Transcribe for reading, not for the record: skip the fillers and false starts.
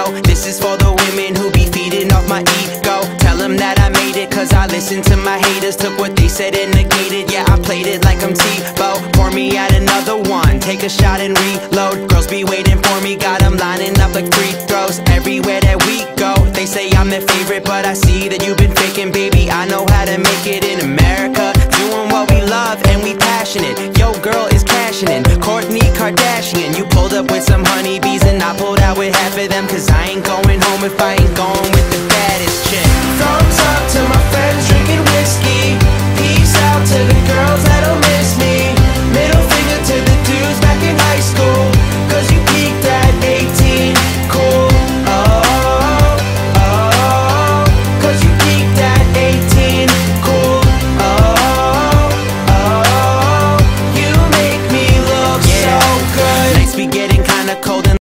ego. This is for the women who be feeding off my ego. Tell them that I made it, cause I listened to my haters. Took what they said and negated, yeah, I played it like I'm Tebow. Pour me out another one, take a shot and reload. Girls be waiting for me, got them lining up like free throws. Everywhere that we go, they say I'm their favorite, but I see that you've been faking, baby. I know how to make it in America, doing what we love and we passionate. Yo, girl is cashing in, Kourtney Kardashian. You pulled up with some honeybees and I pulled out with half of them, cause I ain't going home if I ain't going with